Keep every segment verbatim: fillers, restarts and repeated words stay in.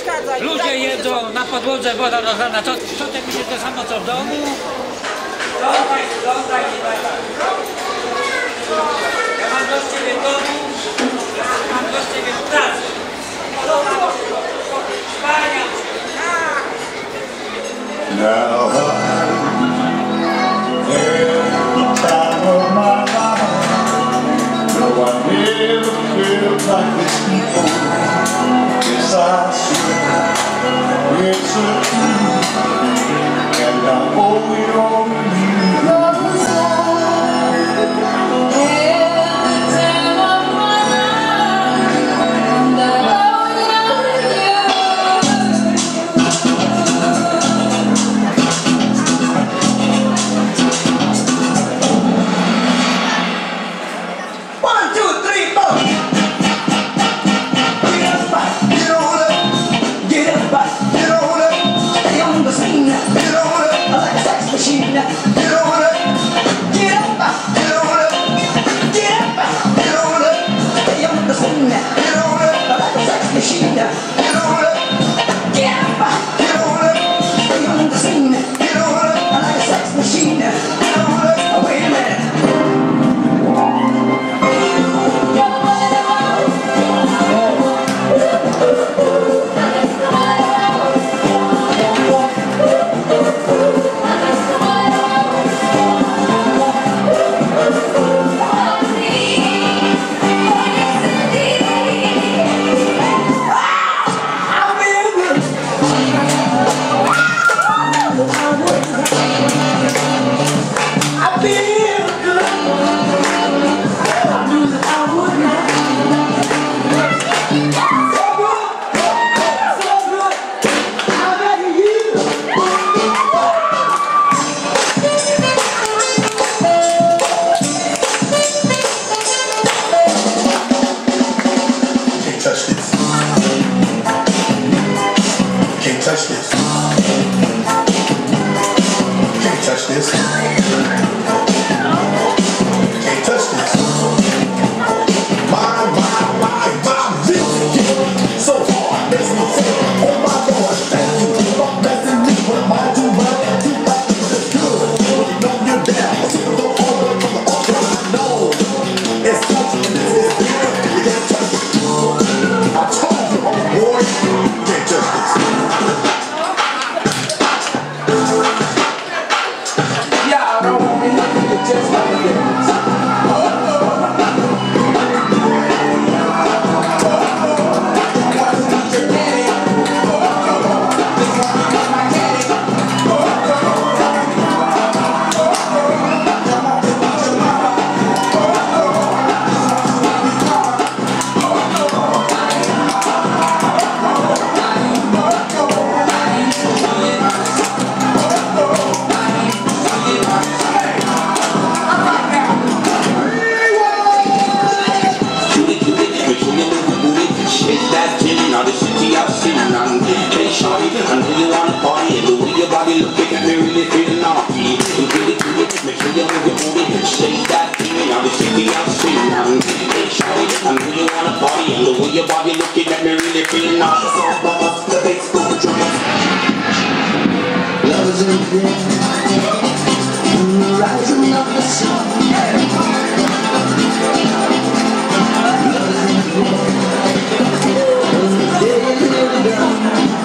przeszkadzaj. Ludzie jedzą, na podłodze woda rozlana. Co, co ty myślisz, to samo co w domu? Lądaj, lądaj, nie daj. Ja mam do ciebie w domu, mam do ciebie w pracy. Spania. Now every time of my life, no, I never felt like this before. Yes, I swear it's a truth, and I owe it all to you. Touch this. Can't touch this. Can't touch this. My, my, my, my music so hard, makes me say, oh my Lord, thank you for blessing me with my two money. Two money is good. You know you're down. See the order from the altar. I know it's touching. It's good. You can't touch it. I told you, oh boy, you can't touch this. Just like this. Looking at me really feeling naughty. You really do it, make sure you move your booty. Shake that thing, now the city I'm seeing. Hey shawty, I know you wanna party, and the way your body looking at me really feeling naughty. So bubba, the bass go for drums. Love is in the the rising of the sun. Love is in the the day is nearly done.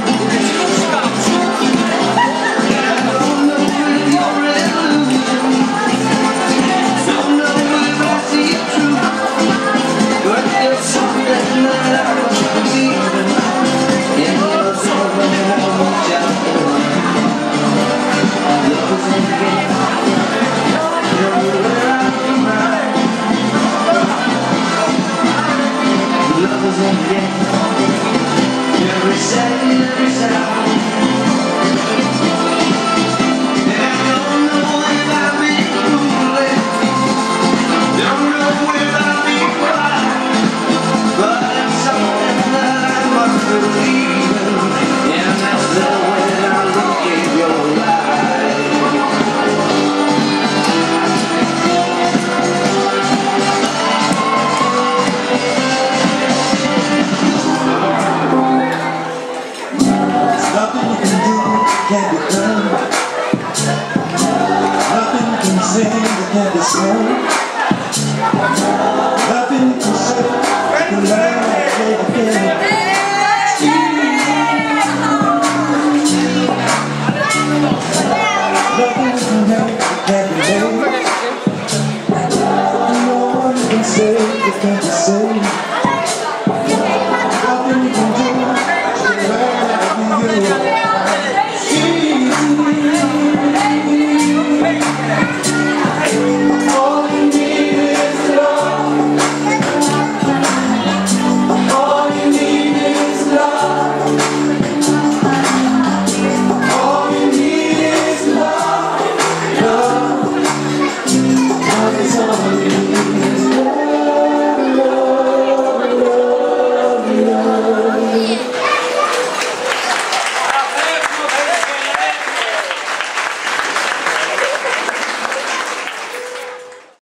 say